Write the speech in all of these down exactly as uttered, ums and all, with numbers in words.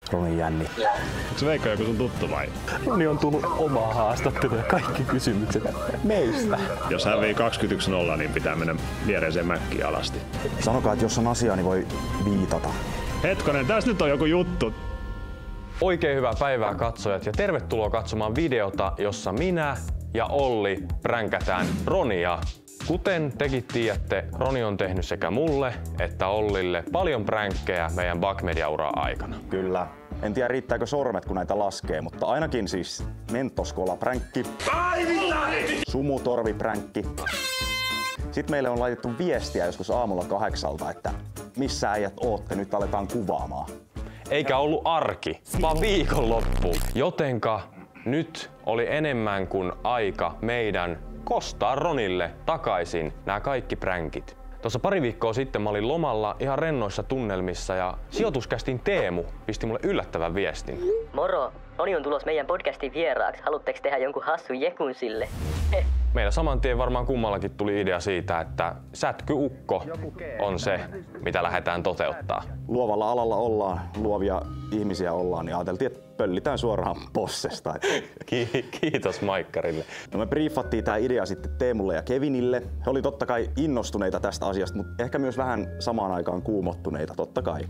Roni jännittää. Onko Veikko joku sun tuttu vai? Roni on tullut omaa haastattelua ja kaikki kysymykset meistä. Jos hävii kaksikymmentäyksi nolla, niin pitää mennä viereiseen mäkkiin alasti. Sanokaa, että jos on asiaa, niin voi viitata. Hetkonen, tässä nyt on joku juttu. Oikein hyvää päivää katsojat ja tervetuloa katsomaan videota, jossa minä ja Olli pränkätään Ronia. Kuten tekin tiedätte, Roni on tehnyt sekä mulle että Ollille paljon pränkkejä meidän Bakmedia-uraa aikana. Kyllä. En tiedä riittääkö sormet kun näitä laskee, mutta ainakin siis mentoskola-pränkki, sumutorvi-pränkki. Sitten meille on laitettu viestiä joskus aamulla kahdeksalta, että missä äijät ootte, nyt aletaan kuvaamaan. Eikä ollut arki, vaan viikonloppu. Jotenka nyt oli enemmän kuin aika meidän kostaa Ronille takaisin nämä kaikki pränkit. Tuossa pari viikkoa sitten mä olin lomalla ihan rennoissa tunnelmissa ja sijoituskästin Teemu pisti mulle yllättävän viestin. Moro! Roni on tulos meidän podcastin vieraaksi. Haluatteko tehdä jonkun hassun jekun sille? Meillä saman tien varmaan kummallakin tuli idea siitä, että sätkyukko on se, mitä lähdetään toteuttaa. Luovalla alalla ollaan, luovia ihmisiä ollaan, niin ajateltiin, että pöllitään suoraan possesta. Kiitos Maikkarille. No me briefattiin tää idea sitten Teemulle ja Kevinille. He oli totta kai innostuneita tästä asiasta, mutta ehkä myös vähän samaan aikaan kuumottuneita, totta kai.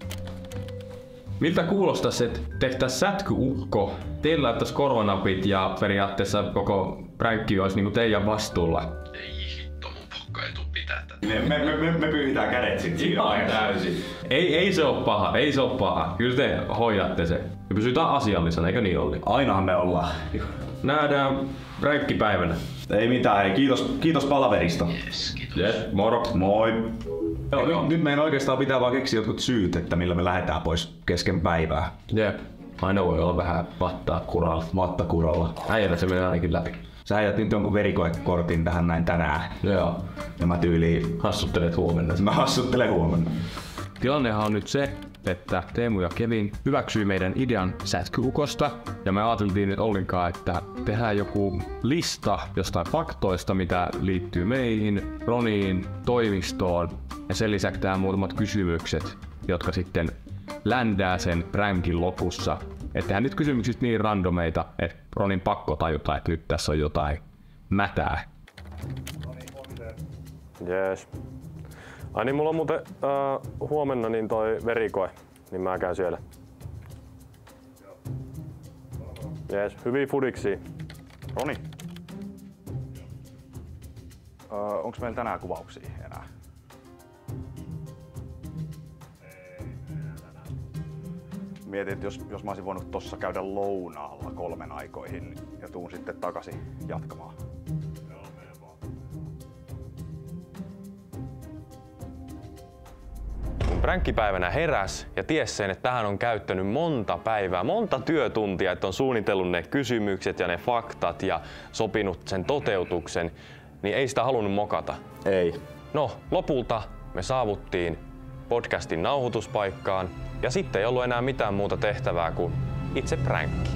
Miltä kuulostaisi, että tehtäisiin sätkyukko? Teillä laittaisi korvanapit ja periaatteessa koko pränkki olisi niinku teidän vastuulla. Ei hitto, mun pokka ei tuu pitää tätä. Me, me, me, me pyyhitään kädet sit siinä vaiheessa. Täysin. Ei, ei se oo paha, ei se oo paha. Kyllä te hoidatte se. Me pysytään asiallisena, eikö niin Olli? Ainahan me ollaan. Nähdään pränkkipäivänä. Ei mitään, ei. Kiitos, kiitos palaverista. Yes, kiitos. Yes, moro. Moi. Joo, nyt, nyt meidän oikeastaan pitää vaan keksiä jotkut syyt, että millä me lähdetään pois kesken päivää. Jep. Aina voi olla vähän vattaa kuralla. Vattakuralla. Äijällä se menee ainakin läpi. Sä äijät nyt jonkun verikoekortin tähän näin tänään. Joo. Ja mä tyyliin... Hassuttelet huomenna. Mä hassuttelen huomenna. Tilannehan on nyt se, että Teemu ja Kevin hyväksyi meidän idean sätkyukosta. Ja me ajateltiin nyt Ollinkaan, että tehdään joku lista jostain faktoista, mitä liittyy meihin, Roniin, toimistoon. Ja sen lisäksi tehdään muutamat kysymykset, jotka sitten ländää sen pränkin lopussa. Et tehdään nyt kysymyksistä niin randomeita, että Ronin pakko tajuta, että nyt tässä on jotain mätää. Jees. Ai niin, mulla on muuten äh, huomenna niin toi verikoe, niin mä käyn siellä. Jees, hyviä fudiksia. Roni. Öö, onks meillä tänään kuvauksia enää? Mietin, että jos, jos mä olisin voinut tossa käydä lounaalla kolmen aikoihin ja tuun sitten takaisin jatkamaan. Kun pränkkipäivänä heräs ja ties sen, että tähän on käyttänyt monta päivää, monta työtuntia, että on suunnitellut ne kysymykset ja ne faktat ja sopinut sen toteutuksen, niin ei sitä halunnut mokata. Ei. No, lopulta me saavuttiin podcastin nauhoituspaikkaan ja sitten ei ollut enää mitään muuta tehtävää kuin itse pränkki.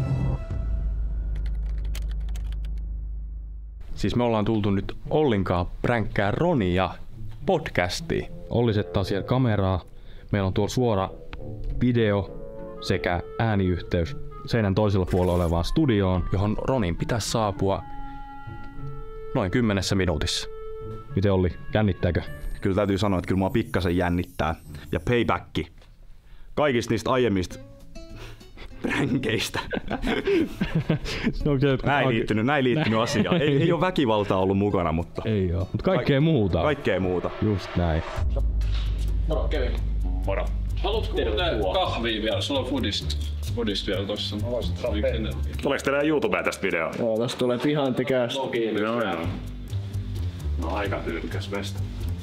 Siis me ollaan tultu nyt Ollinkaan pränkkää Ronia podcastiin. Olli settaa siellä kameraa. Meillä on tuolla suora video sekä ääniyhteys seinän toisella puolella olevaan studioon, johon Ronin pitäisi saapua noin kymmenessä minuutissa. Miten Olli, jännittääkö? Kyllä täytyy sanoa, että kyllä mua pikkasen jännittää. Ja paybacki. Kaikista niistä aiemmista pränkeistä. Okay, näin liittynyt, näin liittynyt asiaan. Ei, ei ole väkivaltaa ollut mukana, mutta... Ei oo, mutta kaikkea Kaik- muuta. Kaikkea muuta. Just näin. Moro Kevin. Moro. Haluatko muuten kahvia vielä? Sulla on foodista, foodista vielä tossa. Tuleeko teillä YouTubeen tästä videoa? Joo, tossa tulee pihantikästä. Joo, joo. No aika tyylikäs mesta.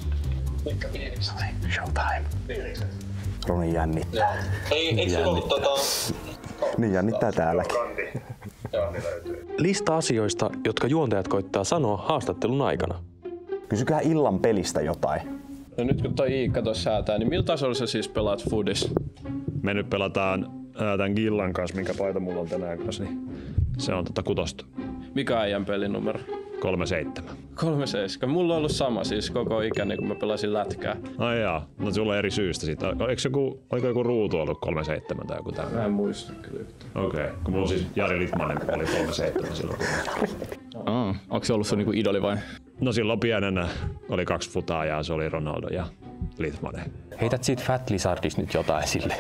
Showtime. Roni jännittää. Ei, eikö sulla ollut tota... Niin jännittää täälläkin. Lista asioista, jotka juontajat koittaa sanoa haastattelun aikana. Kysykää illan pelistä jotain. No nyt kun toi Iikka tossa säätää, niin millä tasolla sä siis pelaat foodis? Me nyt pelataan ää, tän Gillan kanssa, minkä paita mulla on tänään kanssa, niin se on tota kutosta. Mikä äijän pelinumero? kolme seitsemän. kolme seitsemän. Mulla on ollut sama siis koko ikäni, kun mä pelasin lätkää. Ai jaa, no sulla on eri syystä sit. Eikö joku, oliko joku ruutu ollut kolme seitsemän tai joku tämmöinen? Mä en muista kyllä yhtään. Okei, okay. Kun mulla siis Jari Litmanen oli kolme seitsemän silloin. Aa, onko se ollut sun niinku idoli vai? No silloin pienenä oli kaksi futaajaa, se oli Ronaldo ja Litmanen. Heität siitä Fat Lizardista nyt jotain sille.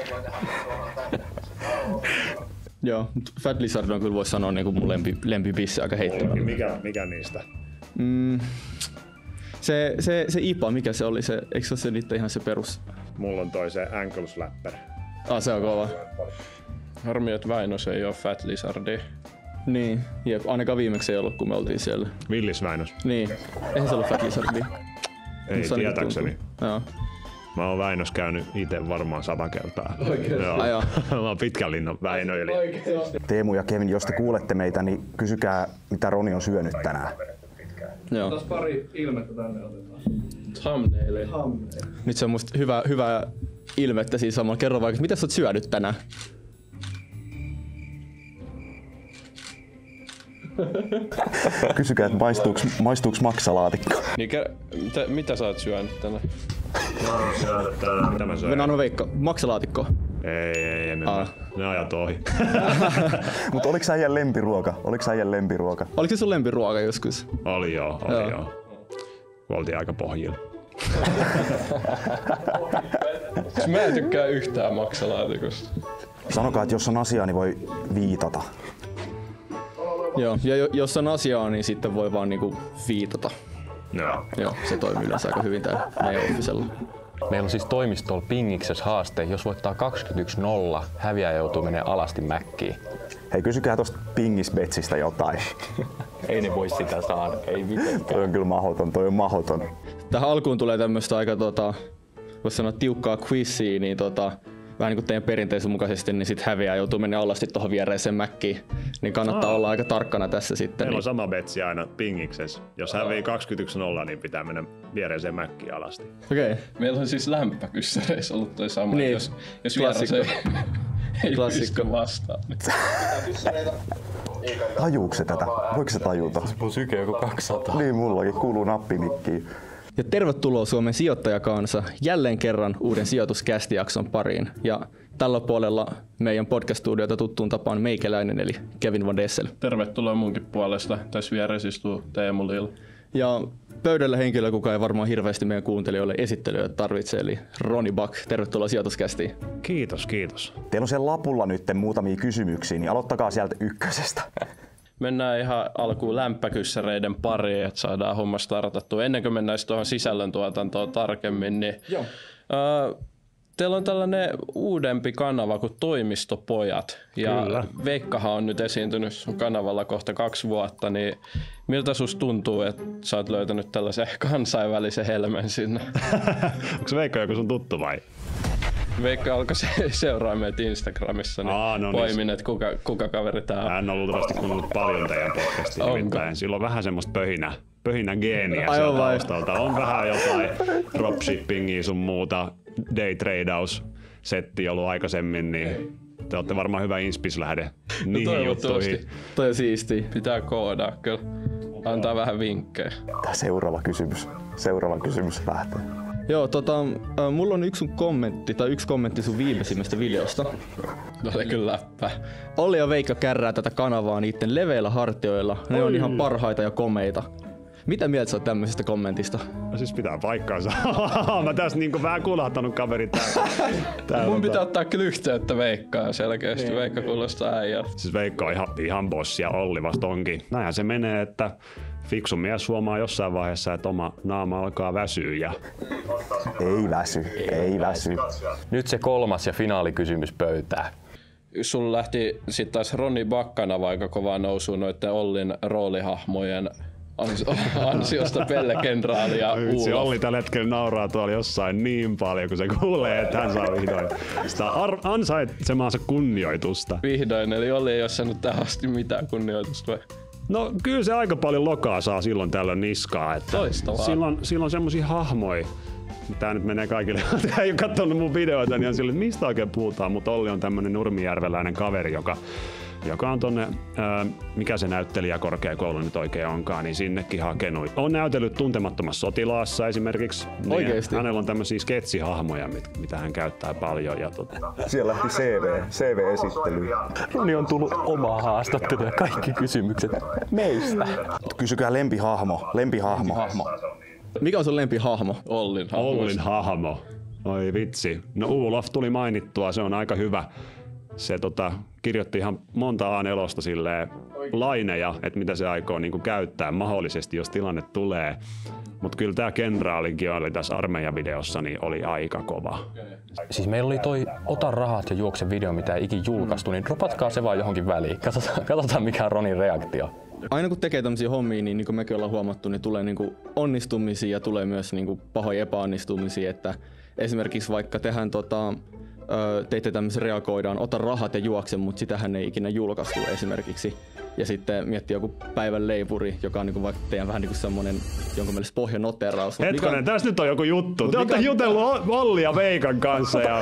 Joo, Fat Lizard on kyllä voisi sanoa niinku mun lempi, lempibisse aika heittämällä. Mikä, mikä niistä? Mm, se, se, se I P A, mikä se oli? Se, eikö se ole se niitä ihan se perus? Mulla on toi se ankle slapper. Ah, se on kova. Harmi, että Väinös ei oo Fat Lizardi. Niin, jep, ainakaan viimeksi ei ollut, kun me oltiin siellä. Villis Väinös. Niin, eihän se ollut Fat Lizardi. Ei tietääkseni. Joo. Mä oon Väinös käynyt ite varmaan sata kertaa. Oikeesti? Joo. Ai joo. Mä oon Pitkän linnan Väinö. Eli... Teemu ja Kevin, jos te kuulette meitä, niin kysykää, mitä Roni on syönyt tänään. Joo. Taas pari ilmettä tänne otetaan. Thumbnaili. Nyt se on musta hyvä, hyvä ilmettä siis samalla. Kerro vaikka, mitä sä oot syönyt tänään? Kysykää, että maistuuks, maistuuks maksalaatikko. Niin, mitä, mitä sä oot syönyt tänään? Mitä mä söin? Venäjä Veikko, maksalaatikko. Ei, ei, en Ah. Ne ajat ohi. Mutta oliks äijän lempiruoka? Oliks äijän lempiruoka? Oliko se sun lempiruoka joskus? Oli joo, oli Joo. joo. Oltiin aika pohjilla. Mä en tykkää yhtään maksalaatikosta. Sanokaa, että jos on asiaa, niin voi viitata. Joo, ja jo- jos on asiaa, niin sitten voi vaan niinku viitata. Joo. Joo, se toimii yleensä aika hyvin täällä meidän offisella. Meillä on siis toimistolla Pingiksessä haaste, jos voittaa kaksikymmentäyksi nolla, häviää joutuu menee alasti mäkkiin. Hei, kysykää tosta pingisbetsistä jotain. Ei ne voi sitä saada, ei mitenkään. Toi on kyllä mahoton, toi on mahoton. Tähän alkuun tulee tämmöstä aika tota, voisi sanoa tiukkaa quizia, niin tota, vähän niin kuin teidän perinteisen mukaisesti, niin sit häviää joutuu mennä alasti tuohon viereiseen mäkkiin. Niin kannattaa Aa. olla aika tarkkana tässä sitten. Meillä Niin. on sama betsi aina Pingiksessä. Jos hävii kaksikymmentäyksi nolla, niin pitää mennä viereiseen mäkkiin alasti. Okei. Meillä on siis lämpökyssäreissä ollut toi sama. Niin. Jos, jos vieras ei, ei Klassikko. pysty vastaan. Tajuuks se tätä? Voiko se tajuta? Mun syke joku kaksisataa. Niin, mullakin kuuluu nappimikkiin. Ja tervetuloa Suomen sijoittajakansa jälleen kerran uuden sijoituskästijakson pariin. Ja tällä puolella meidän podcast-studiota tuttuun tapaan meikäläinen eli Kevin Van Dessel. Tervetuloa munkin puolesta. Tässä vieressä istuu Teemu Lil. Ja pöydällä henkilö, kuka ei varmaan hirveästi meidän kuuntelijoille esittelyä tarvitse, eli Roni Buck. Tervetuloa sijoituskästiin. Kiitos, kiitos. Teillä on siellä lapulla nyt muutamia kysymyksiä, niin aloittakaa sieltä ykkösestä. Mennään ihan alkuun lämpökyssäreiden pariin, että saadaan homma startattua. Ennen kuin mennään tuohon sisällöntuotantoon tarkemmin, niin Joo. Ää, teillä on tällainen uudempi kanava kuin Toimistopojat. Ja Kyllä. Veikkahan on nyt esiintynyt sun kanavalla kohta kaksi vuotta, niin miltä susta tuntuu, että sä oot löytänyt tällaisen kansainvälisen helmen sinne? Onko se Veikka joku sun tuttu vai? Veikka alkoi se- seuraa meitä Instagramissa, niin, Aa, no niin. poimin, että kuka, kuka kaveri tää on. Hän on luultavasti kuunnellut paljon teidän podcastia. Onko? Nimittäin sillä on vähän semmoista pöhinä, pöhinä geeniä Aivan sieltä vai? taustalta. On vähän jotain dropshippingia sun muuta, daytradeaus setti ollut aikaisemmin, niin te olette varmaan hyvä inspislähde niihin toivottavasti. juttuihin. Toi on siistiä. Pitää koodaa kyllä. Antaa vähän vinkkejä. Tää seuraava kysymys. Seuraava kysymys lähtee. Joo, tota, äh, mulla on yksi sun kommentti, tai yksi kommentti sun viimeisimmästä videosta. Oli kyllä läppä. Olli ja Veikka kärrää tätä kanavaa niiden leveillä hartioilla. Ne on ihan parhaita ja komeita. Mitä mieltä sä oot tämmöisestä kommentista? No siis pitää paikkaansa. Mä tässä niinku vähän kulahtanut kaveri täällä. täällä Mun tota- pitää ottaa kyllä yhteyttä Veikkaan selkeästi. Niin. Veikka kuulostaa äijältä. Siis Veikka on ihan, ihan bossi ja Olli vasta onkin. Näinhän se menee, että fiksu mies huomaa jossain vaiheessa, että oma naama alkaa väsyä. Ja... Ei väsy, ei väsy. Nyt se kolmas ja finaalikysymys pöytää. Sulla lähti sitten taas Roni Bakkana aika kovaa nousuun noiden Ollin roolihahmojen ans- ansiosta Pelle-kenraali ja Vitsi, Ulof. Olli tällä hetkellä nauraa tuolla jossain niin paljon, kun se kuulee, että hän saa vihdoin sitä ar- ansaitsemaansa kunnioitusta. Vihdoin, eli Olli ei ole saanut tähän asti mitään kunnioitusta. vai? No kyllä se aika paljon lokaa saa silloin tällöin niskaa. Että Toistavaa. silloin, silloin semmosia hahmoja. Tää nyt menee kaikille, jotka ei ole katsonut mun videoita, niin on sille, että mistä oikein puhutaan, mutta Olli on tämmönen nurmijärveläinen kaveri, joka joka on tonne, ää, mikä se näyttelijäkorkeakoulu nyt oikein onkaan, niin sinnekin hakenut. On näytellyt Tuntemattomassa sotilaassa esimerkiksi. Oikeesti? Hänellä on tämmöisiä sketsihahmoja, mit, mitä hän käyttää paljon. Ja tota... Siellä lähti C V, C V-esittely. Roni on tullut omaa haastattelua ja kaikki kysymykset meistä. Kysykää lempihahmo, lempihahmo. Mikä on sun lempihahmo? Ollin hahmo. Ollin hahmo. Oi vitsi. No Olaf tuli mainittua, se on aika hyvä. Se tota, kirjoitti ihan monta A neljä silleen laineja, että mitä se aikoo niinku käyttää mahdollisesti, jos tilanne tulee. Mutta kyllä tämä kenraalikin oli tässä armeijavideossa, niin oli aika kova. Siis meillä oli toi Ota rahat ja juokse video, mitä ei ikin julkaistu, niin dropatkaa se vaan johonkin väliin. Katsotaan, katsotaan mikä on Ronin reaktio. Aina kun tekee tämmöisiä hommia, niin, niin kuin mekin ollaan huomattu, niin tulee niin kuin onnistumisia ja tulee myös niin kuin pahoja epäonnistumisia. Että esimerkiksi vaikka tehdään tota, teitte tämmöisen reagoidaan, ota rahat ja juokse, mutta sitähän ei ikinä julkaistu esimerkiksi. Ja sitten miettii joku päivän leipuri, joka on niinku vaikka teidän vähän niinku semmonen jonkun mielestä pohjanoteraus. Hetkonen, mikä... tässä nyt on joku juttu. Te olette mikä... jutellut Olli ja Veikan kanssa. Ja...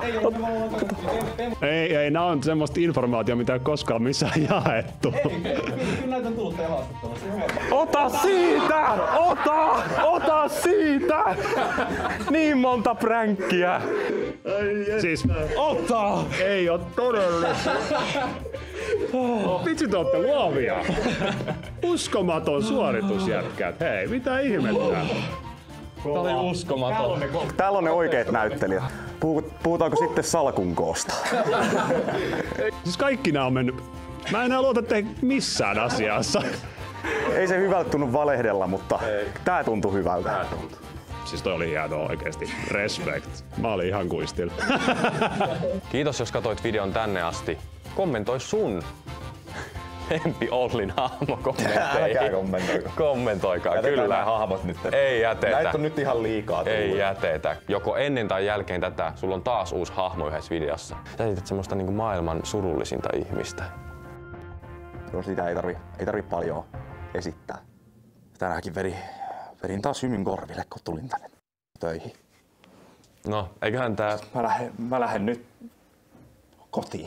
ei, ei, nää on semmoista informaatiota, mitä ei koskaan missään jaettu. Ei, ei, kyllä näitä on tullut teidän haastattelussa. Ota siitä! Ota! Ota siitä! Niin monta pränkkiä! Siis, ota! Ei oo todellista. Vitsi, te ootte luovia. Uskomaton suoritus, jätkät. Hei, mitä ihmettä? Tää oli uskomaton. Täällä on ne oikeat näyttelijät. Puhutaanko sitten salkun koosta? Siis kaikki nää on mennyt. Mä en enää luota teihin missään asiassa. Ei se hyvältä tunnu valehdella, mutta ei. Tää tuntui hyvältä. Tää tuntui. Siis toi oli hienoa oikeesti. Respect. Mä olin ihan kuistilla. Kiitos jos katsoit videon tänne asti. Kommentoi sun lempi Ollin hahmo kommentteihin. Älkää kommentoiko. Kommentoikaa, jätetään kyllä. Nämä hahmot nyt. Ei jätetä. Näitä on nyt ihan liikaa tullut. Ei jätetä. Joko ennen tai jälkeen tätä, sulla on taas uusi hahmo yhdessä videossa. Sä esität semmoista niinku maailman surullisinta ihmistä. Joo, sitä ei tarvi, ei tarvi paljon esittää. Tänäänkin veri, verin taas hymyn korville, kun tulin tänne töihin. No, eiköhän tää... Mä lähden, mä lähden nyt kotiin.